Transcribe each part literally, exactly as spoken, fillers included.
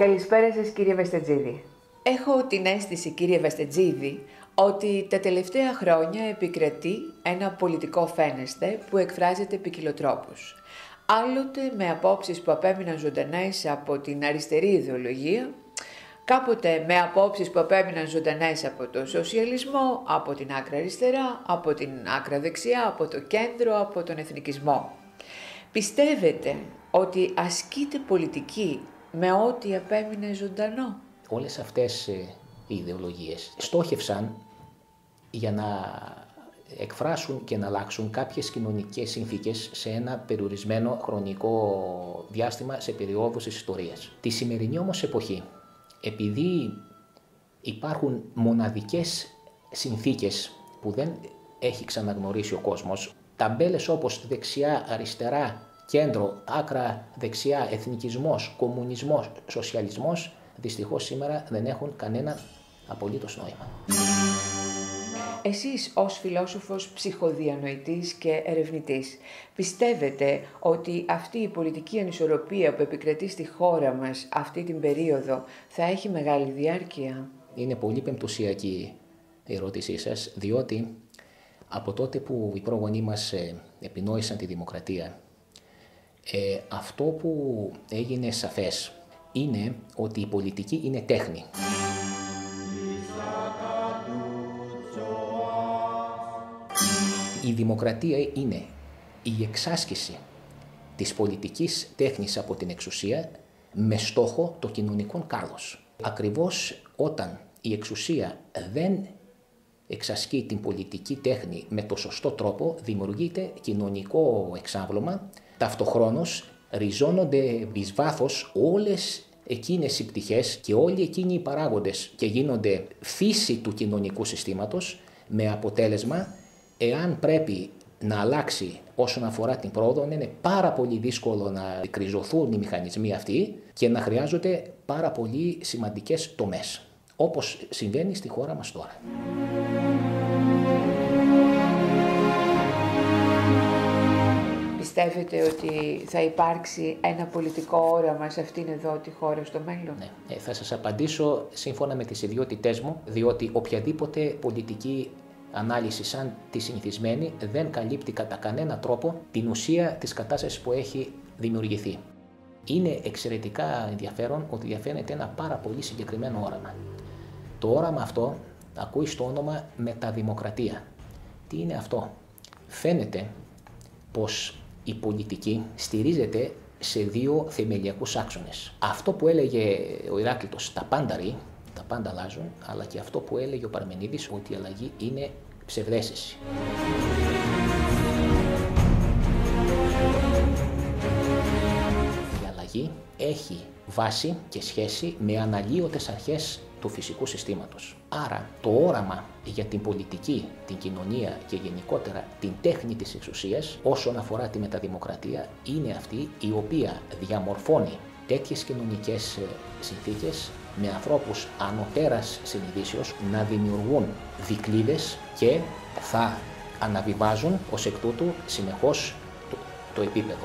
Καλησπέρα σας, κύριε Βαστατζίδη. Έχω την αίσθηση, κύριε Βαστατζίδη, ότι τα τελευταία χρόνια επικρατεί ένα πολιτικό φαίνεσθε που εκφράζεται ποικιλοτρόπως. Άλλοτε με απόψεις που απέμειναν ζωντανές από την αριστερή ιδεολογία, κάποτε με απόψεις που απέμειναν ζωντανές από το σοσιαλισμό, από την άκρα αριστερά, από την άκρα δεξιά, από το κέντρο, από τον εθνικισμό. Πιστεύετε ότι ασκείται πολιτική με ό,τι απέμεινε ζωντανό? Όλες αυτές οι ιδεολογίες στόχευσαν για να εκφράσουν και να αλλάξουν κάποιες κοινωνικές συνθήκες σε ένα περιορισμένο χρονικό διάστημα, σε περιόδους της ιστορίας. Τη σημερινή όμως εποχή, επειδή υπάρχουν μοναδικές συνθήκες που δεν έχει ξαναγνωρίσει ο κόσμος, ταμπέλες όπως δεξιά, αριστερά, κέντρο, άκρα δεξιά, εθνικισμός, κομμουνισμός, σοσιαλισμός, δυστυχώς σήμερα δεν έχουν κανένα απολύτως νόημα. Εσείς ως φιλόσοφος, ψυχοδιανοητής και ερευνητής, πιστεύετε ότι αυτή η πολιτική ανισορροπία που επικρατεί στη χώρα μας αυτή την περίοδο θα έχει μεγάλη διάρκεια? Είναι πολύ πεμπτουσιακή η ερώτησή σας, διότι από τότε που οι πρόγονοί μας επινόησαν τη δημοκρατία, ε, αυτό που έγινε σαφές είναι ότι η πολιτική είναι τέχνη. Η δημοκρατία είναι η εξάσκηση της πολιτικής τέχνης από την εξουσία με στόχο το κοινωνικό κάλος. Ακριβώς όταν η εξουσία δεν εξασκεί την πολιτική τέχνη με το σωστό τρόπο, δημιουργείται κοινωνικό εξάπλωμα, ταυτοχρόνως ριζώνονται εις βάθος όλες εκείνες οι πτυχές και όλοι εκείνοι οι παράγοντες και γίνονται φύση του κοινωνικού συστήματος, με αποτέλεσμα, εάν πρέπει να αλλάξει όσον αφορά την πρόοδο, είναι πάρα πολύ δύσκολο να κρυζωθούν οι μηχανισμοί αυτοί και να χρειάζονται πάρα πολύ σημαντικές τομές, όπως συμβαίνει στη χώρα μας τώρα. Πιστεύετε ότι θα υπάρξει ένα πολιτικό όραμα σε αυτήν εδώ τη χώρα στο μέλλον? Ναι. Ε, θα σας απαντήσω σύμφωνα με τις ιδιότητές μου, διότι οποιαδήποτε πολιτική ανάλυση σαν τη συνηθισμένη δεν καλύπτει κατά κανένα τρόπο την ουσία της κατάστασης που έχει δημιουργηθεί. Είναι εξαιρετικά ενδιαφέρον ότι διαφαίνεται ένα πάρα πολύ συγκεκριμένο όραμα. Το όραμα αυτό ακούει στο όνομα μεταδημοκρατία. Τι είναι αυτό? Φαίνεται πως η πολιτική στηρίζεται σε δύο θεμελιακούς άξονες. Αυτό που έλεγε ο Ηράκλειτος, τα πάντα ρί, τα πάντα αλλάζουν, αλλά και αυτό που έλεγε ο Παρμενίδης, ότι η αλλαγή είναι ψευδαίσθηση. Η αλλαγή έχει βάση και σχέση με αναλύωτες αρχές του φυσικού συστήματος. Άρα το όραμα για την πολιτική, την κοινωνία και γενικότερα την τέχνη της εξουσίας όσον αφορά τη μεταδημοκρατία είναι αυτή η οποία διαμορφώνει τέτοιες κοινωνικές συνθήκες με ανθρώπους ανωτέρας συνειδήσεως να δημιουργούν δικλείδες και θα αναβιβάζουν ως εκ τούτου συνεχώς το, το επίπεδο.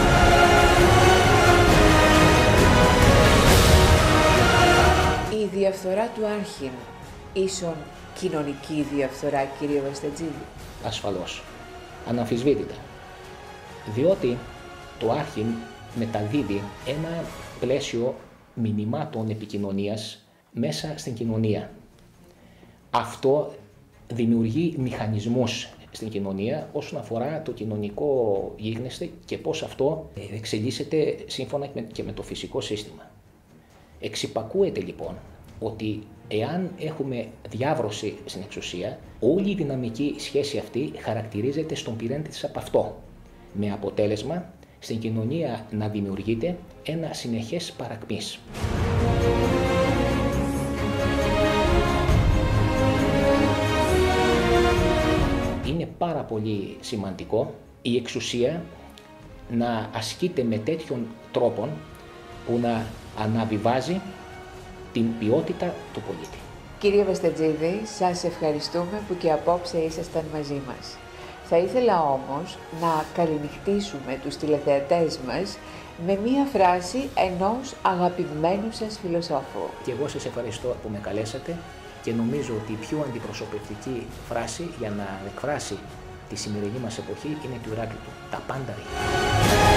Η διαφθορά του Άρχιν ίσον κοινωνική διαφθορά, κύριε Βαστατζίδη? Ασφαλώς. Αναμφισβήτητα. Διότι το Άρχιν μεταδίδει ένα πλαίσιο μηνυμάτων επικοινωνίας μέσα στην κοινωνία. Αυτό δημιουργεί μηχανισμούς στην κοινωνία όσον αφορά το κοινωνικό γίγνεσθε και πώς αυτό εξελίσσεται σύμφωνα και με το φυσικό σύστημα. Εξυπακούεται λοιπόν ότι εάν έχουμε διάβρωση στην εξουσία, όλη η δυναμική σχέση αυτή χαρακτηρίζεται στον πυρήνα της από αυτό, με αποτέλεσμα στην κοινωνία να δημιουργείται ένα συνεχές παρακμής. Είναι πάρα πολύ σημαντικό η εξουσία να ασκείται με τέτοιον τρόπο που να αναβιβάζει την ποιότητα του πολίτη. Κύριε Βαστατζίδη, σας ευχαριστούμε που και απόψε ήσασταν μαζί μας. Θα ήθελα όμως να καληνυχτήσουμε τους τηλεθεατές μας με μία φράση ενός αγαπημένου σας φιλοσόφου. Και εγώ σας ευχαριστώ που με καλέσατε και νομίζω ότι η πιο αντιπροσωπευτική φράση για να εκφράσει τη σημερινή μας εποχή είναι του Ηράκλειτου. Τα πάντα είναι.